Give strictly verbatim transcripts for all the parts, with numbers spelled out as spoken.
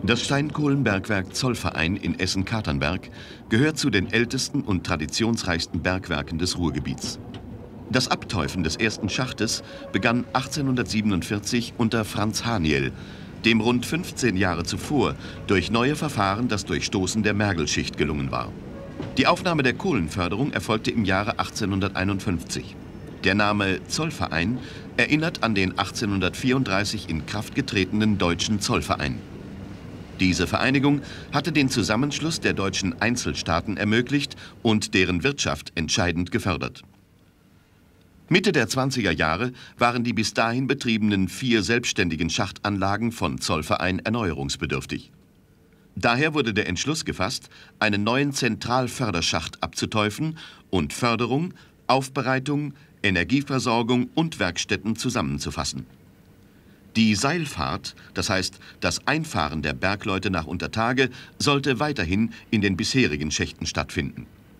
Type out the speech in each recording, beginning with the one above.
Das Steinkohlenbergwerk Zollverein in Essen-Katernberg gehört zu den ältesten und traditionsreichsten Bergwerken des Ruhrgebiets. Das Abteufen des ersten Schachtes begann achtzehnhundertsiebenundvierzig unter Franz Haniel, dem rund fünfzehn Jahre zuvor durch neue Verfahren das Durchstoßen der Mergelschicht gelungen war. Die Aufnahme der Kohlenförderung erfolgte im Jahre achtzehnhunderteinundfünfzig. Der Name Zollverein erinnert an den achtzehnhundertvierunddreißig in Kraft getretenen Deutschen Zollverein. Diese Vereinigung hatte den Zusammenschluss der deutschen Einzelstaaten ermöglicht und deren Wirtschaft entscheidend gefördert. Mitte der zwanziger Jahre waren die bis dahin betriebenen vier selbstständigen Schachtanlagen von Zollverein erneuerungsbedürftig. Daher wurde der Entschluss gefasst, einen neuen Zentralförderschacht abzuteufen und Förderung, Aufbereitung, Energieversorgung und Werkstätten zusammenzufassen. Die Seilfahrt, das heißt das Einfahren der Bergleute nach Untertage, sollte weiterhin in den bisherigen Schächten stattfinden.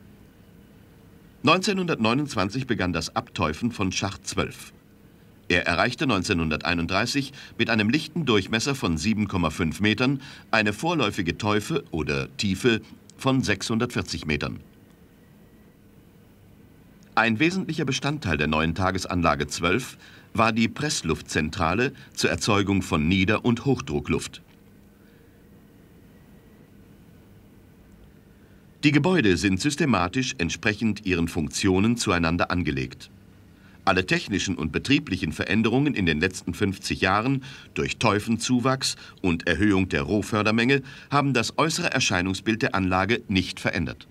neunzehnhundertneunundzwanzig begann das Abteufen von Schacht zwölf. Er erreichte neunzehnhunderteinunddreißig mit einem lichten Durchmesser von sieben Komma fünf Metern eine vorläufige Teufe oder Tiefe von sechshundertvierzig Metern. Ein wesentlicher Bestandteil der neuen Tagesanlage zwölf war die Pressluftzentrale zur Erzeugung von Nieder- und Hochdruckluft. Die Gebäude sind systematisch entsprechend ihren Funktionen zueinander angelegt. Alle technischen und betrieblichen Veränderungen in den letzten fünfzig Jahren durch Teufenzuwachs und Erhöhung der Rohfördermenge haben das äußere Erscheinungsbild der Anlage nicht verändert.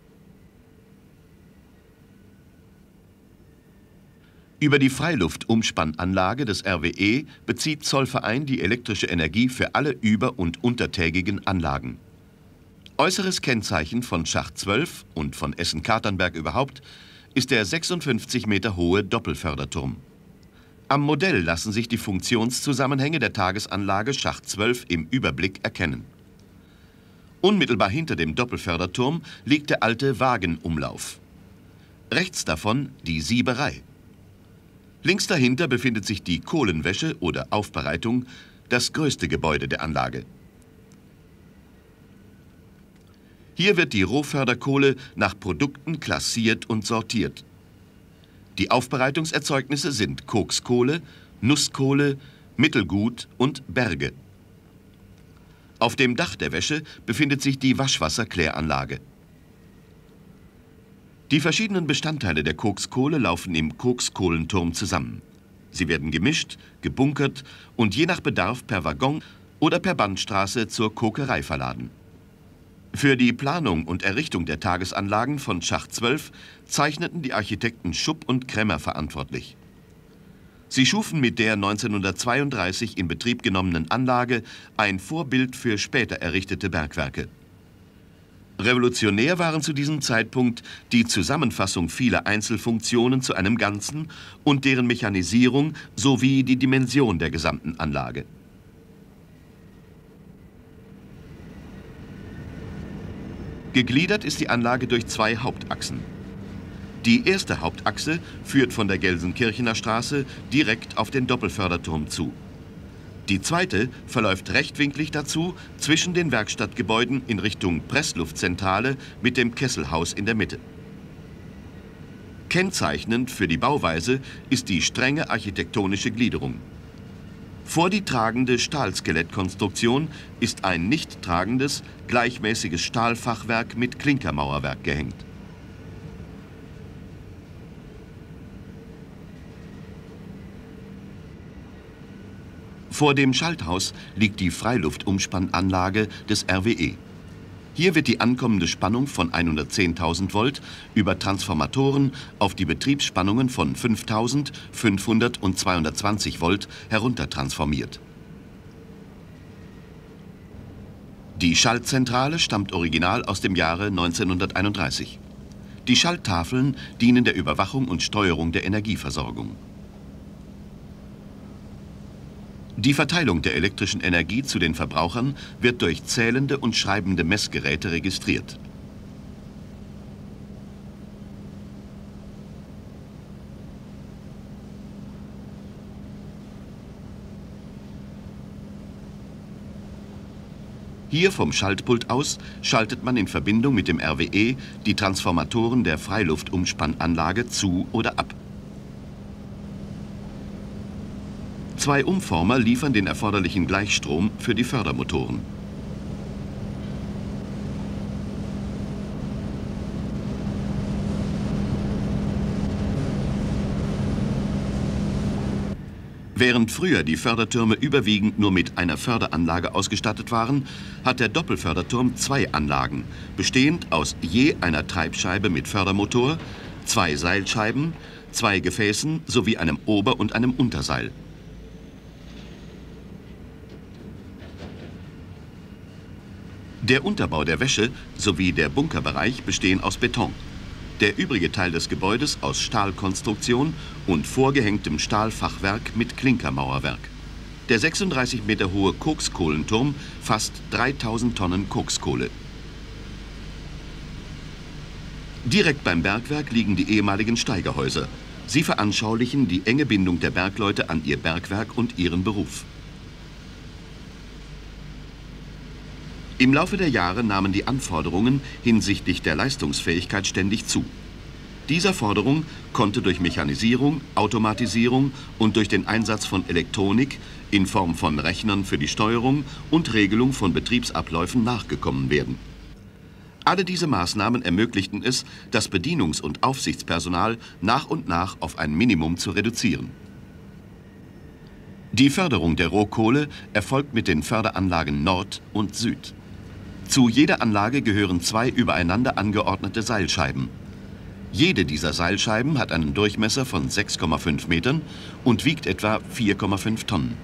Über die Freiluftumspannanlage des R W E bezieht Zollverein die elektrische Energie für alle über- und untertägigen Anlagen. Äußeres Kennzeichen von Schacht zwölf und von Essen-Katernberg überhaupt ist der sechsundfünfzig Meter hohe Doppelförderturm. Am Modell lassen sich die Funktionszusammenhänge der Tagesanlage Schacht zwölf im Überblick erkennen. Unmittelbar hinter dem Doppelförderturm liegt der alte Wagenumlauf. Rechts davon die Sieberei. Links dahinter befindet sich die Kohlenwäsche oder Aufbereitung, das größte Gebäude der Anlage. Hier wird die Rohförderkohle nach Produkten klassiert und sortiert. Die Aufbereitungserzeugnisse sind Kokskohle, Nusskohle, Mittelgut und Berge. Auf dem Dach der Wäsche befindet sich die Waschwasserkläranlage. Die verschiedenen Bestandteile der Kokskohle laufen im Kokskohlenturm zusammen. Sie werden gemischt, gebunkert und je nach Bedarf per Waggon oder per Bandstraße zur Kokerei verladen. Für die Planung und Errichtung der Tagesanlagen von Schacht zwölf zeichneten die Architekten Schupp und Kremmer verantwortlich. Sie schufen mit der neunzehnhundertzweiunddreißig in Betrieb genommenen Anlage ein Vorbild für später errichtete Bergwerke. Revolutionär waren zu diesem Zeitpunkt die Zusammenfassung vieler Einzelfunktionen zu einem Ganzen und deren Mechanisierung sowie die Dimension der gesamten Anlage. Gegliedert ist die Anlage durch zwei Hauptachsen. Die erste Hauptachse führt von der Gelsenkirchener Straße direkt auf den Doppelförderturm zu. Die zweite verläuft rechtwinklig dazu zwischen den Werkstattgebäuden in Richtung Pressluftzentrale mit dem Kesselhaus in der Mitte. Kennzeichnend für die Bauweise ist die strenge architektonische Gliederung. Vor die tragende Stahlskelettkonstruktion ist ein nicht tragendes, gleichmäßiges Stahlfachwerk mit Klinkermauerwerk gehängt. Vor dem Schalthaus liegt die Freiluftumspannanlage des R W E. Hier wird die ankommende Spannung von hundertzehntausend Volt über Transformatoren auf die Betriebsspannungen von fünftausend, fünfhundert und zweihundertzwanzig Volt heruntertransformiert. Die Schaltzentrale stammt original aus dem Jahre neunzehnhunderteinunddreißig. Die Schalttafeln dienen der Überwachung und Steuerung der Energieversorgung. Die Verteilung der elektrischen Energie zu den Verbrauchern wird durch zählende und schreibende Messgeräte registriert. Hier vom Schaltpult aus schaltet man in Verbindung mit dem R W E die Transformatoren der Freiluftumspannanlage zu oder ab. Zwei Umformer liefern den erforderlichen Gleichstrom für die Fördermotoren. Während früher die Fördertürme überwiegend nur mit einer Förderanlage ausgestattet waren, hat der Doppelförderturm zwei Anlagen, bestehend aus je einer Treibscheibe mit Fördermotor, zwei Seilscheiben, zwei Gefäßen sowie einem Ober- und einem Unterseil. Der Unterbau der Wäsche sowie der Bunkerbereich bestehen aus Beton. Der übrige Teil des Gebäudes aus Stahlkonstruktion und vorgehängtem Stahlfachwerk mit Klinkermauerwerk. Der sechsunddreißig Meter hohe Kokskohlenturm fasst dreitausend Tonnen Kokskohle. Direkt beim Bergwerk liegen die ehemaligen Steigerhäuser. Sie veranschaulichen die enge Bindung der Bergleute an ihr Bergwerk und ihren Beruf. Im Laufe der Jahre nahmen die Anforderungen hinsichtlich der Leistungsfähigkeit ständig zu. Dieser Forderung konnte durch Mechanisierung, Automatisierung und durch den Einsatz von Elektronik in Form von Rechnern für die Steuerung und Regelung von Betriebsabläufen nachgekommen werden. Alle diese Maßnahmen ermöglichten es, das Bedienungs- und Aufsichtspersonal nach und nach auf ein Minimum zu reduzieren. Die Förderung der Rohkohle erfolgt mit den Förderanlagen Nord und Süd. Zu jeder Anlage gehören zwei übereinander angeordnete Seilscheiben. Jede dieser Seilscheiben hat einen Durchmesser von sechs Komma fünf Metern und wiegt etwa vier Komma fünf Tonnen.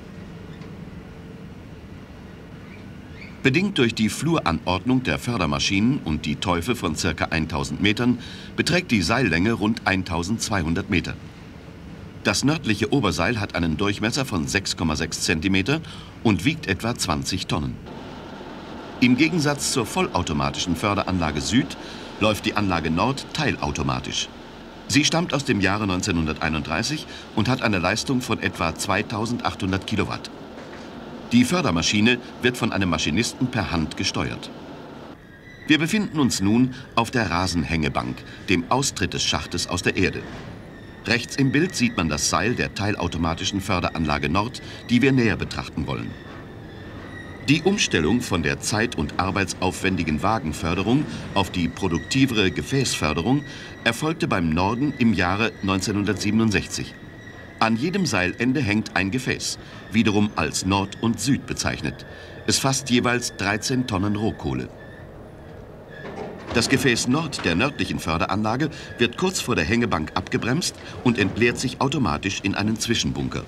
Bedingt durch die Fluranordnung der Fördermaschinen und die Teufe von ca. tausend Metern beträgt die Seillänge rund eintausendzweihundert Meter. Das nördliche Oberseil hat einen Durchmesser von sechs Komma sechs Zentimeter und wiegt etwa zwanzig Tonnen. Im Gegensatz zur vollautomatischen Förderanlage Süd läuft die Anlage Nord teilautomatisch. Sie stammt aus dem Jahre neunzehnhunderteinunddreißig und hat eine Leistung von etwa zweitausendachthundert Kilowatt. Die Fördermaschine wird von einem Maschinisten per Hand gesteuert. Wir befinden uns nun auf der Rasenhängebank, dem Austritt des Schachtes aus der Erde. Rechts im Bild sieht man das Seil der teilautomatischen Förderanlage Nord, die wir näher betrachten wollen. Die Umstellung von der zeit- und arbeitsaufwendigen Wagenförderung auf die produktivere Gefäßförderung erfolgte beim Norden im Jahre neunzehnhundertsiebenundsechzig. An jedem Seilende hängt ein Gefäß, wiederum als Nord und Süd bezeichnet. Es fasst jeweils dreizehn Tonnen Rohkohle. Das Gefäß Nord der nördlichen Förderanlage wird kurz vor der Hängebank abgebremst und entleert sich automatisch in einen Zwischenbunker.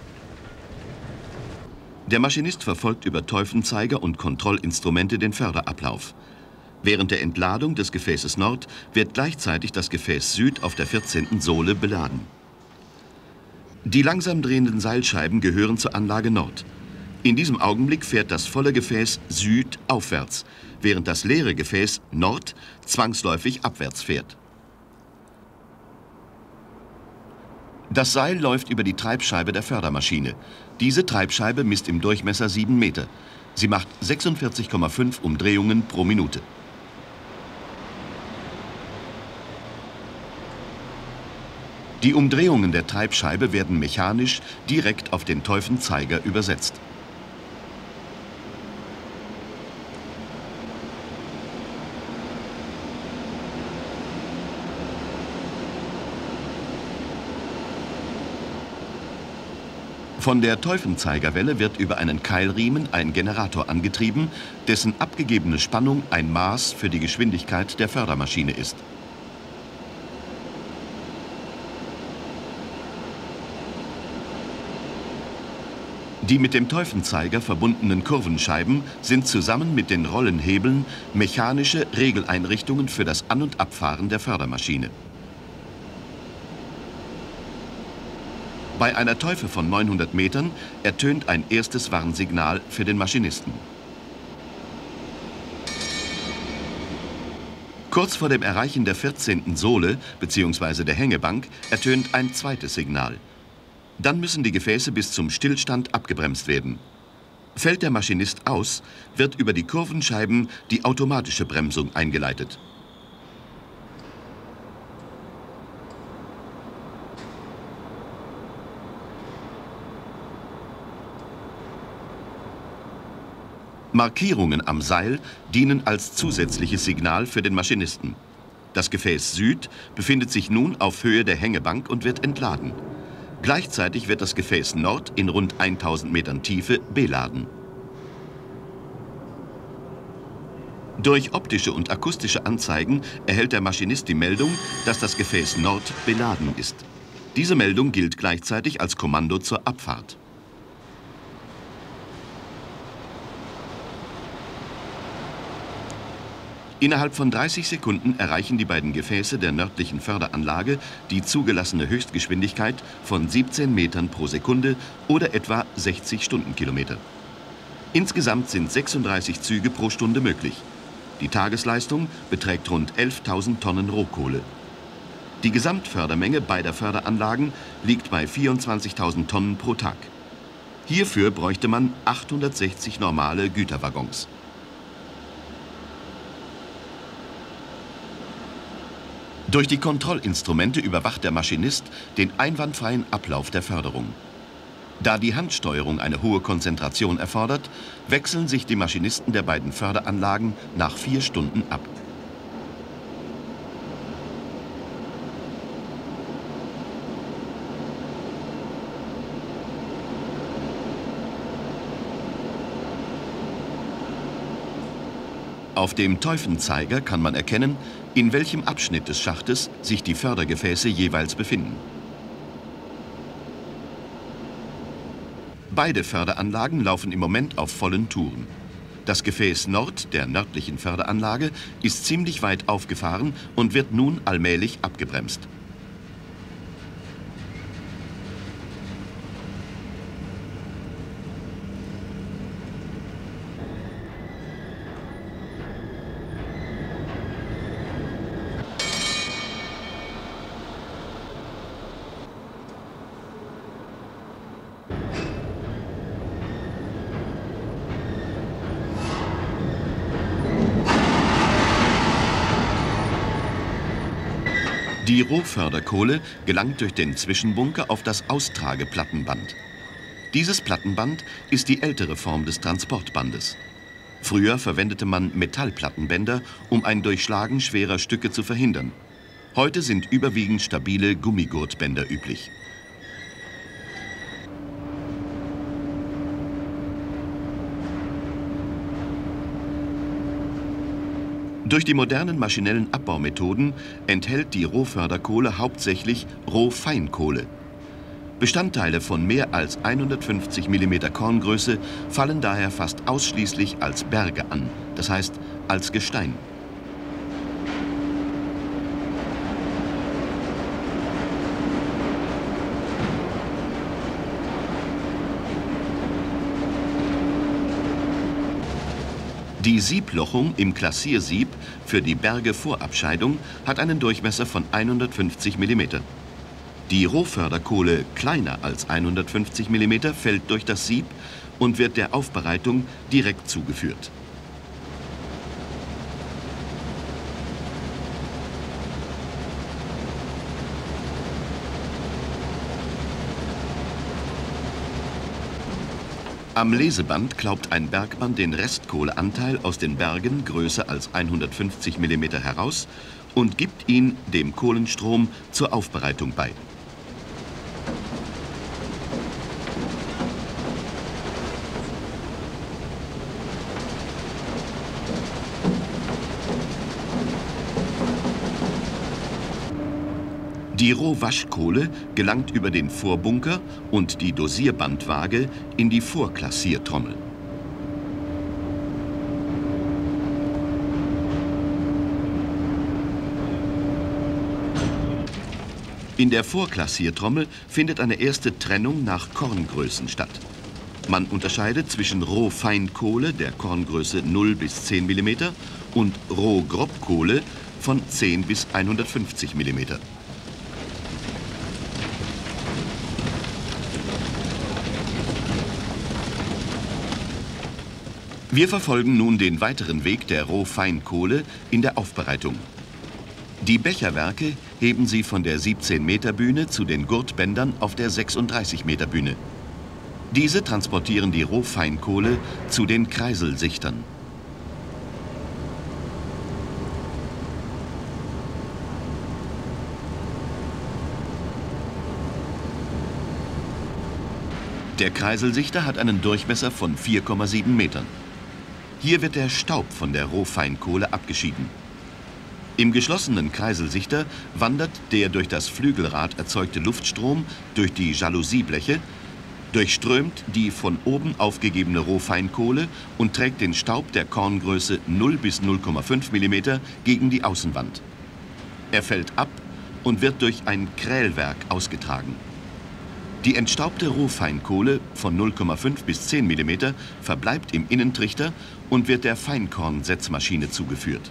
Der Maschinist verfolgt über Teufenzeiger und Kontrollinstrumente den Förderablauf. Während der Entladung des Gefäßes Nord wird gleichzeitig das Gefäß Süd auf der vierzehnten Sohle beladen. Die langsam drehenden Seilscheiben gehören zur Anlage Nord. In diesem Augenblick fährt das volle Gefäß Süd aufwärts, während das leere Gefäß Nord zwangsläufig abwärts fährt. Das Seil läuft über die Treibscheibe der Fördermaschine. Diese Treibscheibe misst im Durchmesser sieben Meter. Sie macht sechsundvierzig Komma fünf Umdrehungen pro Minute. Die Umdrehungen der Treibscheibe werden mechanisch direkt auf den Teufenzeiger übersetzt. Von der Teufenzeigerwelle wird über einen Keilriemen ein Generator angetrieben, dessen abgegebene Spannung ein Maß für die Geschwindigkeit der Fördermaschine ist. Die mit dem Teufenzeiger verbundenen Kurvenscheiben sind zusammen mit den Rollenhebeln mechanische Regeleinrichtungen für das An- und Abfahren der Fördermaschine. Bei einer Teufe von neunhundert Metern ertönt ein erstes Warnsignal für den Maschinisten. Kurz vor dem Erreichen der vierzehnten Sohle bzw. der Hängebank ertönt ein zweites Signal. Dann müssen die Gefäße bis zum Stillstand abgebremst werden. Fällt der Maschinist aus, wird über die Kurvenscheiben die automatische Bremsung eingeleitet. Markierungen am Seil dienen als zusätzliches Signal für den Maschinisten. Das Gefäß Süd befindet sich nun auf Höhe der Hängebank und wird entladen. Gleichzeitig wird das Gefäß Nord in rund tausend Metern Tiefe beladen. Durch optische und akustische Anzeigen erhält der Maschinist die Meldung, dass das Gefäß Nord beladen ist. Diese Meldung gilt gleichzeitig als Kommando zur Abfahrt. Innerhalb von dreißig Sekunden erreichen die beiden Gefäße der nördlichen Förderanlage die zugelassene Höchstgeschwindigkeit von siebzehn Metern pro Sekunde oder etwa sechzig Stundenkilometer. Insgesamt sind sechsunddreißig Züge pro Stunde möglich. Die Tagesleistung beträgt rund elftausend Tonnen Rohkohle. Die Gesamtfördermenge beider Förderanlagen liegt bei vierundzwanzigtausend Tonnen pro Tag. Hierfür bräuchte man achthundertsechzig normale Güterwaggons. Durch die Kontrollinstrumente überwacht der Maschinist den einwandfreien Ablauf der Förderung. Da die Handsteuerung eine hohe Konzentration erfordert, wechseln sich die Maschinisten der beiden Förderanlagen nach vier Stunden ab. Auf dem Teufenzeiger kann man erkennen, in welchem Abschnitt des Schachtes sich die Fördergefäße jeweils befinden. Beide Förderanlagen laufen im Moment auf vollen Touren. Das Gefäß Nord der nördlichen Förderanlage ist ziemlich weit aufgefahren und wird nun allmählich abgebremst. Die Rohförderkohle gelangt durch den Zwischenbunker auf das Austrageplattenband. Dieses Plattenband ist die ältere Form des Transportbandes. Früher verwendete man Metallplattenbänder, um ein Durchschlagen schwerer Stücke zu verhindern. Heute sind überwiegend stabile Gummigurtbänder üblich. Durch die modernen maschinellen Abbaumethoden enthält die Rohförderkohle hauptsächlich Rohfeinkohle. Bestandteile von mehr als hundertfünfzig Millimeter Korngröße fallen daher fast ausschließlich als Berge an, das heißt als Gestein. Die Sieblochung im Klassiersieb für die Bergevorabscheidung hat einen Durchmesser von hundertfünfzig Millimeter. Die Rohförderkohle kleiner als hundertfünfzig Millimeter fällt durch das Sieb und wird der Aufbereitung direkt zugeführt. Am Leseband klaubt ein Bergmann den Restkohleanteil aus den Bergen größer als hundertfünfzig Millimeter heraus und gibt ihn dem Kohlenstrom zur Aufbereitung bei. Die Rohwaschkohle gelangt über den Vorbunker und die Dosierbandwaage in die Vorklassiertrommel. In der Vorklassiertrommel findet eine erste Trennung nach Korngrößen statt. Man unterscheidet zwischen Rohfeinkohle der Korngröße null bis zehn Millimeter und Rohgrobkohle von zehn bis hundertfünfzig Millimeter. Wir verfolgen nun den weiteren Weg der Rohfeinkohle in der Aufbereitung. Die Becherwerke heben sie von der siebzehn Meter Bühne zu den Gurtbändern auf der sechsunddreißig Meter Bühne. Diese transportieren die Rohfeinkohle zu den Kreiselsichtern. Der Kreiselsichter hat einen Durchmesser von vier Komma sieben Metern. Hier wird der Staub von der Rohfeinkohle abgeschieden. Im geschlossenen Kreiselsichter wandert der durch das Flügelrad erzeugte Luftstrom durch die Jalousiebleche, durchströmt die von oben aufgegebene Rohfeinkohle und trägt den Staub der Korngröße null bis null Komma fünf Millimeter gegen die Außenwand. Er fällt ab und wird durch ein Krählwerk ausgetragen. Die entstaubte Rohfeinkohle von null Komma fünf bis zehn Millimeter verbleibt im Innentrichter und wird der Feinkornsetzmaschine zugeführt.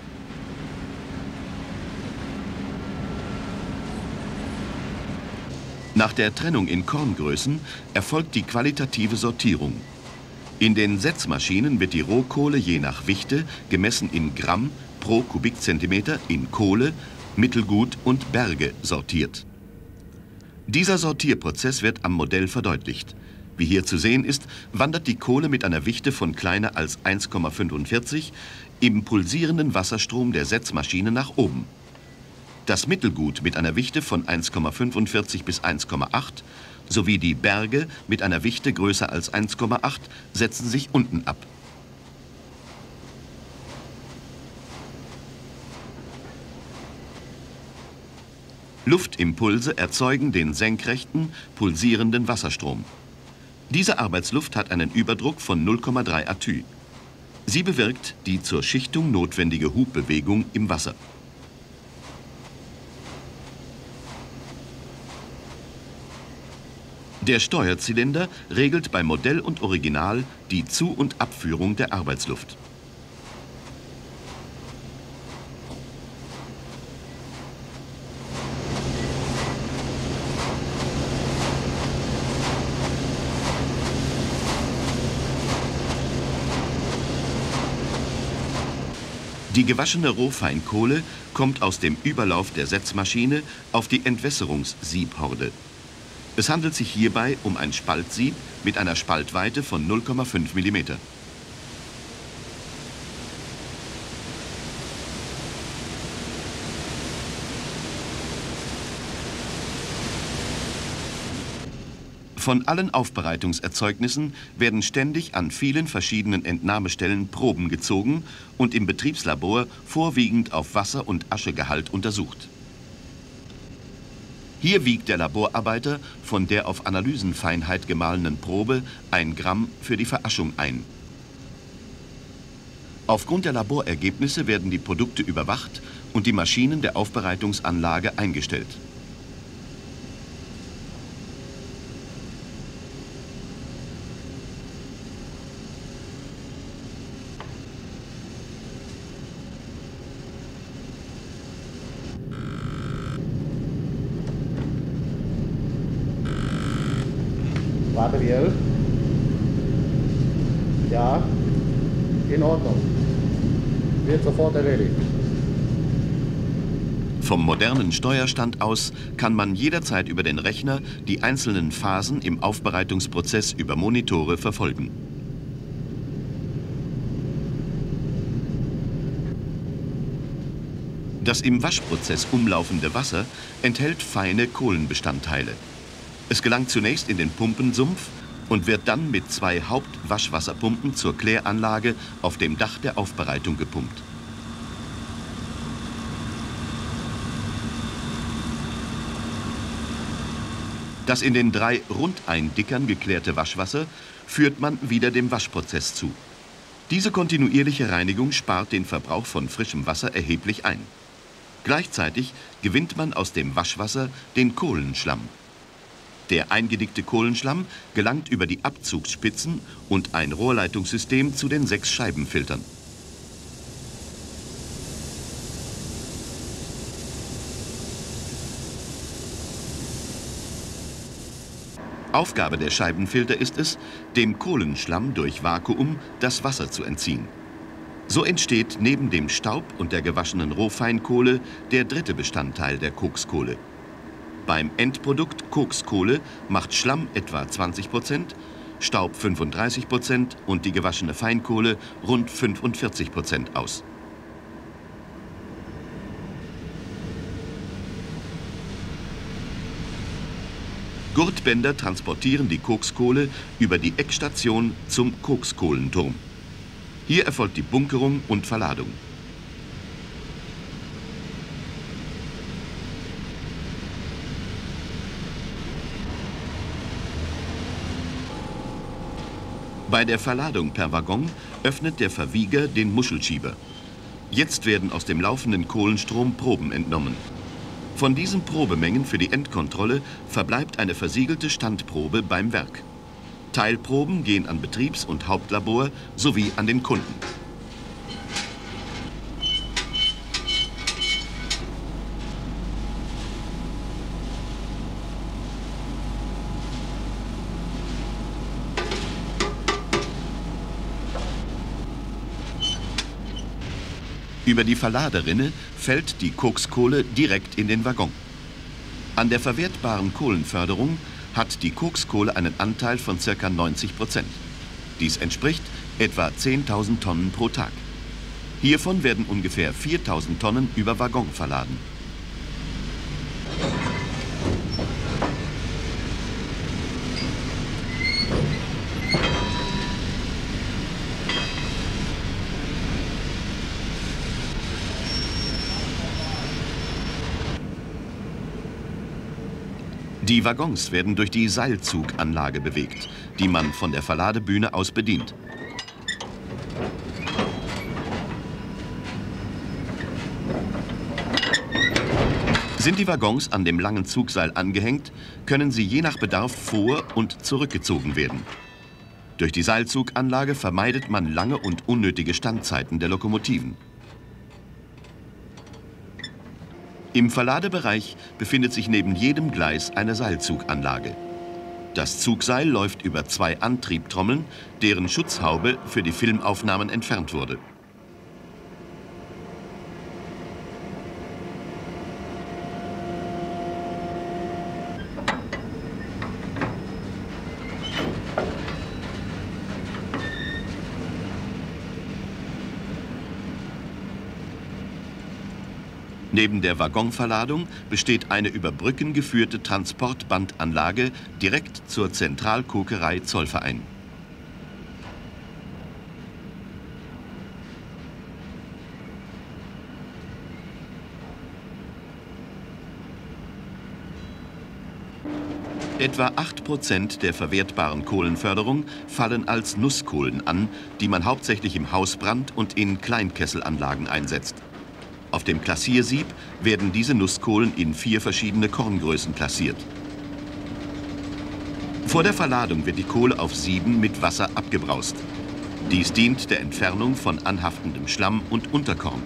Nach der Trennung in Korngrößen erfolgt die qualitative Sortierung. In den Setzmaschinen wird die Rohkohle je nach Wichte, gemessen in Gramm pro Kubikzentimeter, in Kohle, Mittelgut und Berge sortiert. Dieser Sortierprozess wird am Modell verdeutlicht. Wie hier zu sehen ist, wandert die Kohle mit einer Wichte von kleiner als eins Komma fünfundvierzig im pulsierenden Wasserstrom der Setzmaschine nach oben. Das Mittelgut mit einer Wichte von eins Komma fünfundvierzig bis eins Komma acht sowie die Berge mit einer Wichte größer als eins Komma acht setzen sich unten ab. Luftimpulse erzeugen den senkrechten, pulsierenden Wasserstrom. Diese Arbeitsluft hat einen Überdruck von null Komma drei Atü. Sie bewirkt die zur Schichtung notwendige Hubbewegung im Wasser. Der Steuerzylinder regelt bei Modell und Original die Zu- und Abführung der Arbeitsluft. Die gewaschene Rohfeinkohle kommt aus dem Überlauf der Setzmaschine auf die Entwässerungssiebhorde. Es handelt sich hierbei um ein Spaltsieb mit einer Spaltweite von null Komma fünf Millimeter. Von allen Aufbereitungserzeugnissen werden ständig an vielen verschiedenen Entnahmestellen Proben gezogen und im Betriebslabor vorwiegend auf Wasser- und Aschegehalt untersucht. Hier wiegt der Laborarbeiter von der auf Analysenfeinheit gemahlenen Probe ein Gramm für die Veraschung ein. Aufgrund der Laborergebnisse werden die Produkte überwacht und die Maschinen der Aufbereitungsanlage eingestellt. Materiell? Ja, in Ordnung. Wird sofort erledigt. Vom modernen Steuerstand aus kann man jederzeit über den Rechner die einzelnen Phasen im Aufbereitungsprozess über Monitore verfolgen. Das im Waschprozess umlaufende Wasser enthält feine Kohlenbestandteile. Es gelangt zunächst in den Pumpensumpf und wird dann mit zwei Hauptwaschwasserpumpen zur Kläranlage auf dem Dach der Aufbereitung gepumpt. Das in den drei Rundeindickern geklärte Waschwasser führt man wieder dem Waschprozess zu. Diese kontinuierliche Reinigung spart den Verbrauch von frischem Wasser erheblich ein. Gleichzeitig gewinnt man aus dem Waschwasser den Kohlenschlamm. Der eingedickte Kohlenschlamm gelangt über die Abzugsspitzen und ein Rohrleitungssystem zu den sechs Scheibenfiltern. Aufgabe der Scheibenfilter ist es, dem Kohlenschlamm durch Vakuum das Wasser zu entziehen. So entsteht neben dem Staub und der gewaschenen Rohfeinkohle der dritte Bestandteil der Kokskohle. Beim Endprodukt Kokskohle macht Schlamm etwa zwanzig Prozent, Staub fünfunddreißig Prozent und die gewaschene Feinkohle rund fünfundvierzig Prozent aus. Gurtbänder transportieren die Kokskohle über die Eckstation zum Kokskohlenturm. Hier erfolgt die Bunkerung und Verladung. Bei der Verladung per Waggon öffnet der Verwieger den Muschelschieber. Jetzt werden aus dem laufenden Kohlenstrom Proben entnommen. Von diesen Probemengen für die Endkontrolle verbleibt eine versiegelte Standprobe beim Werk. Teilproben gehen an Betriebs- und Hauptlabor sowie an den Kunden. Über die Verladerinne fällt die Kokskohle direkt in den Waggon. An der verwertbaren Kohlenförderung hat die Kokskohle einen Anteil von ca. neunzig Prozent. Dies entspricht etwa zehntausend Tonnen pro Tag. Hiervon werden ungefähr viertausend Tonnen über Waggon verladen. Die Waggons werden durch die Seilzuganlage bewegt, die man von der Verladebühne aus bedient. Sind die Waggons an dem langen Zugseil angehängt, können sie je nach Bedarf vor- und zurückgezogen werden. Durch die Seilzuganlage vermeidet man lange und unnötige Standzeiten der Lokomotiven. Im Verladebereich befindet sich neben jedem Gleis eine Seilzuganlage. Das Zugseil läuft über zwei Antriebtrommeln, deren Schutzhaube für die Filmaufnahmen entfernt wurde. Neben der Waggonverladung besteht eine über Brücken geführte Transportbandanlage direkt zur Zentralkokerei Zollverein. Etwa acht Prozent der verwertbaren Kohlenförderung fallen als Nusskohlen an, die man hauptsächlich im Hausbrand und in Kleinkesselanlagen einsetzt. Auf dem Klassiersieb werden diese Nusskohlen in vier verschiedene Korngrößen klassiert. Vor der Verladung wird die Kohle auf Sieben mit Wasser abgebraust. Dies dient der Entfernung von anhaftendem Schlamm und Unterkorn.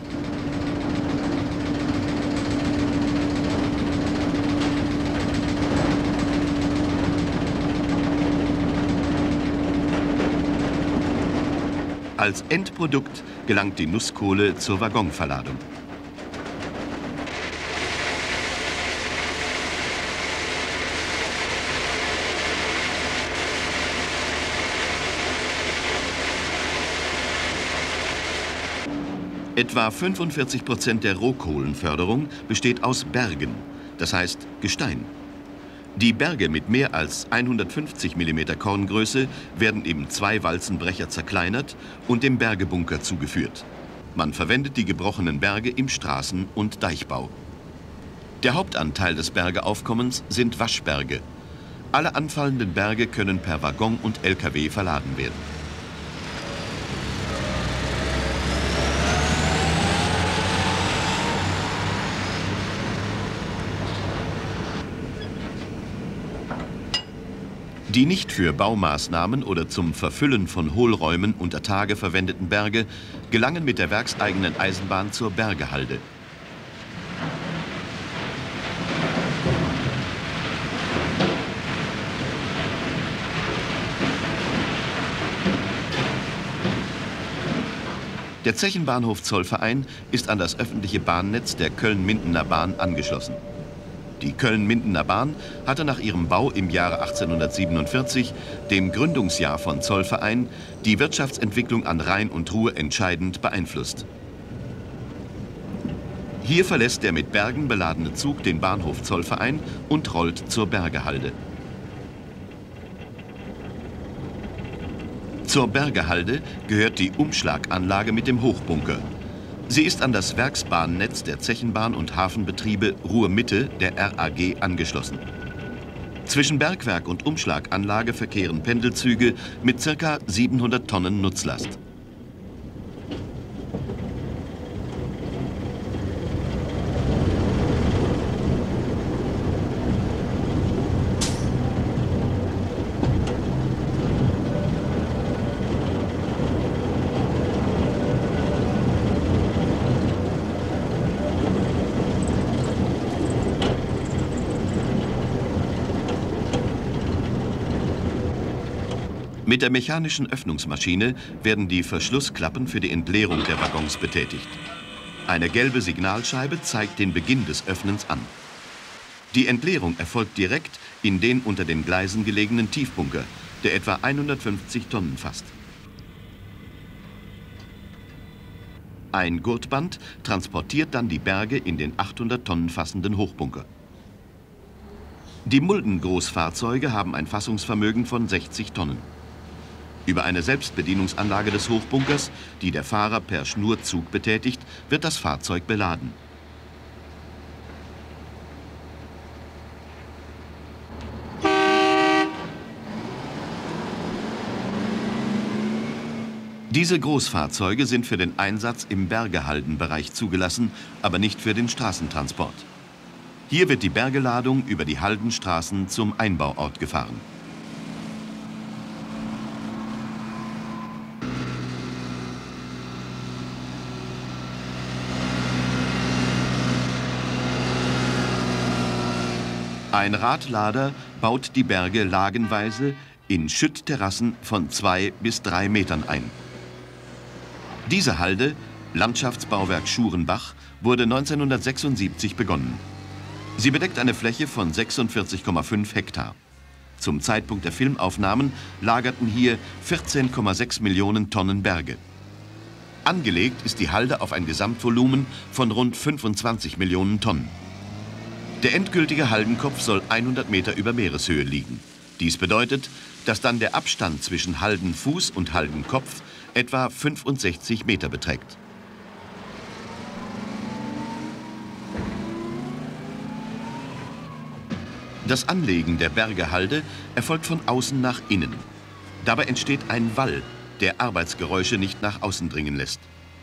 Als Endprodukt gelangt die Nusskohle zur Waggonverladung. Etwa fünfundvierzig Prozent der Rohkohlenförderung besteht aus Bergen, das heißt Gestein. Die Berge mit mehr als hundertfünfzig Millimeter Korngröße werden im Zwei-Walzenbrecher zerkleinert und dem Bergebunker zugeführt. Man verwendet die gebrochenen Berge im Straßen- und Deichbau. Der Hauptanteil des Bergeaufkommens sind Waschberge. Alle anfallenden Berge können per Waggon und L K W verladen werden. Die nicht für Baumaßnahmen oder zum Verfüllen von Hohlräumen unter Tage verwendeten Berge gelangen mit der werkseigenen Eisenbahn zur Bergehalde. Der Zechenbahnhof Zollverein ist an das öffentliche Bahnnetz der Köln-Mindener Bahn angeschlossen. Die Köln-Mindener Bahn hatte nach ihrem Bau im Jahre achtzehnhundertsiebenundvierzig, dem Gründungsjahr von Zollverein, die Wirtschaftsentwicklung an Rhein und Ruhr entscheidend beeinflusst. Hier verlässt der mit Bergen beladene Zug den Bahnhof Zollverein und rollt zur Bergehalde. Zur Bergehalde gehört die Umschlaganlage mit dem Hochbunker. Sie ist an das Werksbahnnetz der Zechenbahn und Hafenbetriebe Ruhr-Mitte der R A G angeschlossen. Zwischen Bergwerk und Umschlaganlage verkehren Pendelzüge mit ca. siebenhundert Tonnen Nutzlast. Mit der mechanischen Öffnungsmaschine werden die Verschlussklappen für die Entleerung der Waggons betätigt. Eine gelbe Signalscheibe zeigt den Beginn des Öffnens an. Die Entleerung erfolgt direkt in den unter den Gleisen gelegenen Tiefbunker, der etwa hundertfünfzig Tonnen fasst. Ein Gurtband transportiert dann die Berge in den achthundert Tonnen fassenden Hochbunker. Die Mulden-Großfahrzeuge haben ein Fassungsvermögen von sechzig Tonnen. Über eine Selbstbedienungsanlage des Hochbunkers, die der Fahrer per Schnurzug betätigt, wird das Fahrzeug beladen. Diese Großfahrzeuge sind für den Einsatz im Bergehaldenbereich zugelassen, aber nicht für den Straßentransport. Hier wird die Bergeladung über die Haldenstraßen zum Einbauort gefahren. Ein Radlader baut die Berge lagenweise in Schüttterrassen von zwei bis drei Metern ein. Diese Halde, Landschaftsbauwerk Schurenbach, wurde neunzehnhundertsechsundsiebzig begonnen. Sie bedeckt eine Fläche von sechsundvierzig Komma fünf Hektar. Zum Zeitpunkt der Filmaufnahmen lagerten hier vierzehn Komma sechs Millionen Tonnen Berge. Angelegt ist die Halde auf ein Gesamtvolumen von rund fünfundzwanzig Millionen Tonnen. Der endgültige Haldenkopf soll hundert Meter über Meereshöhe liegen. Dies bedeutet, dass dann der Abstand zwischen Haldenfuß und Haldenkopf etwa fünfundsechzig Meter beträgt. Das Anlegen der Bergehalde erfolgt von außen nach innen. Dabei entsteht ein Wall, der Arbeitsgeräusche nicht nach außen dringen lässt.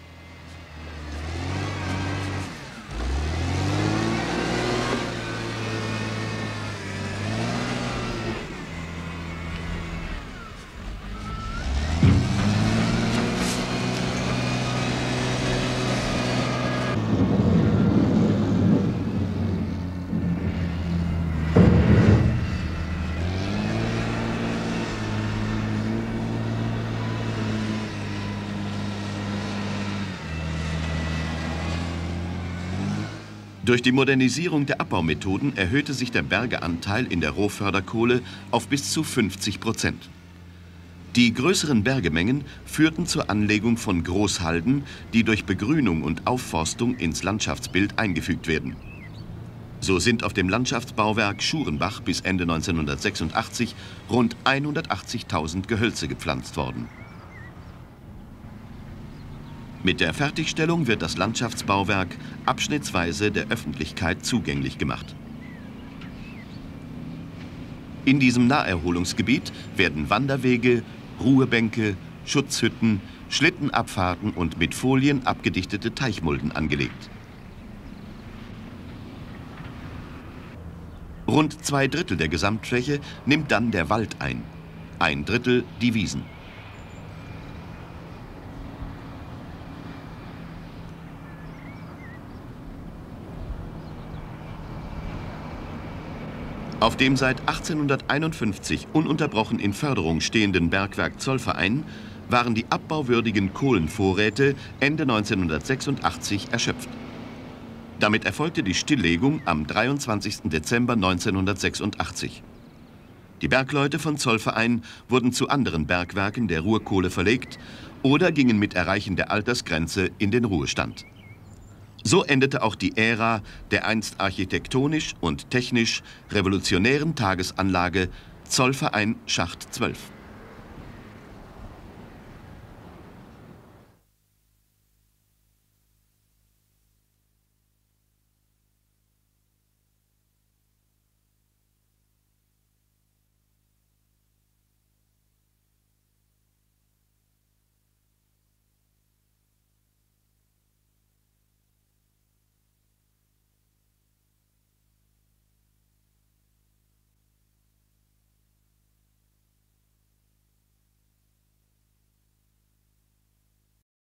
Durch die Modernisierung der Abbaumethoden erhöhte sich der Bergeanteil in der Rohförderkohle auf bis zu fünfzig Prozent. Die größeren Bergemengen führten zur Anlegung von Großhalden, die durch Begrünung und Aufforstung ins Landschaftsbild eingefügt werden. So sind auf dem Landschaftsbauwerk Schurenbach bis Ende neunzehnhundertsechsundachtzig rund hundertachtzigtausend Gehölze gepflanzt worden. Mit der Fertigstellung wird das Landschaftsbauwerk abschnittsweise der Öffentlichkeit zugänglich gemacht. In diesem Naherholungsgebiet werden Wanderwege, Ruhebänke, Schutzhütten, Schlittenabfahrten und mit Folien abgedichtete Teichmulden angelegt. Rund zwei Drittel der Gesamtfläche nimmt dann der Wald ein, ein Drittel die Wiesen. Auf dem seit achtzehnhunderteinundfünfzig ununterbrochen in Förderung stehenden Bergwerk Zollverein waren die abbauwürdigen Kohlenvorräte Ende neunzehnhundertsechsundachtzig erschöpft. Damit erfolgte die Stilllegung am dreiundzwanzigsten Dezember neunzehnhundertsechsundachtzig. Die Bergleute von Zollverein wurden zu anderen Bergwerken der Ruhrkohle verlegt oder gingen mit Erreichen der Altersgrenze in den Ruhestand. So endete auch die Ära der einst architektonisch und technisch revolutionären Tagesanlage Zollverein Schacht zwölf.